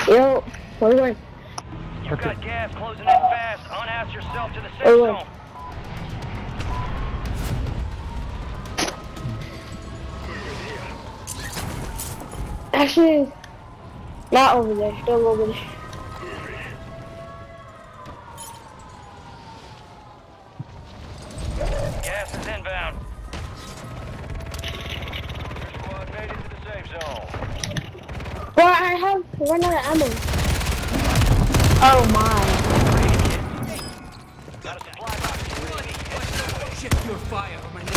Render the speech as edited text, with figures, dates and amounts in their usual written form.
Yo, where are we going? You've got gas closing in fast. Unass yourself to the safe zone. Actually, not over there. Still over there. Gas is inbound. Your squad made it to the safe zone. Well, I have run out of ammo. Oh my. Got a supply box ready. Shift your fire on my